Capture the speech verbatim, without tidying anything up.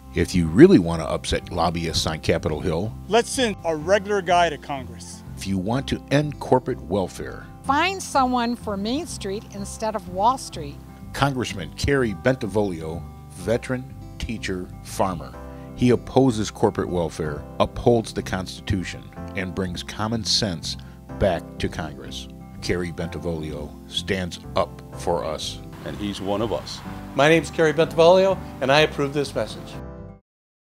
If you really want to upset lobbyists on Capitol Hill, let's send a regular guy to Congress. If you want to end corporate welfare, find someone for Main Street instead of Wall Street. Congressman Kerry Bentivolio, veteran, teacher, farmer. He opposes corporate welfare, upholds the Constitution, and brings common sense back to Congress. Kerry Bentivolio stands up for us. And he's one of us. My name's Kerry Bentivolio, and I approve this message.